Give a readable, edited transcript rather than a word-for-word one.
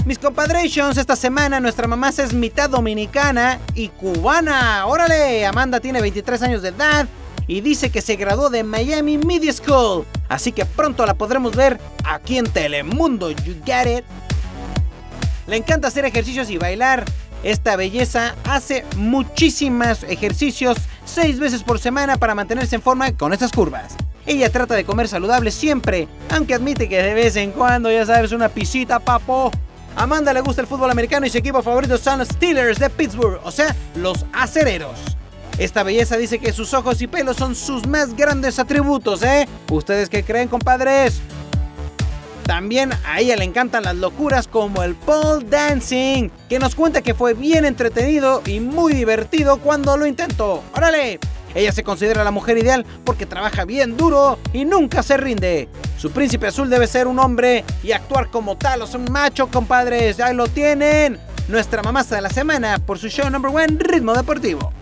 Mis compadrecios, esta semana nuestra mamá es mitad dominicana y cubana. ¡Órale! Amanda tiene 23 años de edad y dice que se graduó de Miami Media School. Así que pronto la podremos ver aquí en Telemundo. You get it? Le encanta hacer ejercicios y bailar. Esta belleza hace muchísimos ejercicios 6 veces por semana para mantenerse en forma con estas curvas. Ella trata de comer saludable siempre, aunque admite que de vez en cuando, ya sabes, una pisita, papo. A Amanda le gusta el fútbol americano y su equipo favorito son los Steelers de Pittsburgh, o sea, los acereros. Esta belleza dice que sus ojos y pelos son sus más grandes atributos, ¿eh? ¿Ustedes qué creen, compadres? También a ella le encantan las locuras como el pole dancing, que nos cuenta que fue bien entretenido y muy divertido cuando lo intentó. ¡Órale! Ella se considera la mujer ideal porque trabaja bien duro y nunca se rinde. Su príncipe azul debe ser un hombre y actuar como tal, o sea, un macho, compadres. ¡Ahí lo tienen! Nuestra mamasa de la semana por su show number 1, Ritmo Deportivo.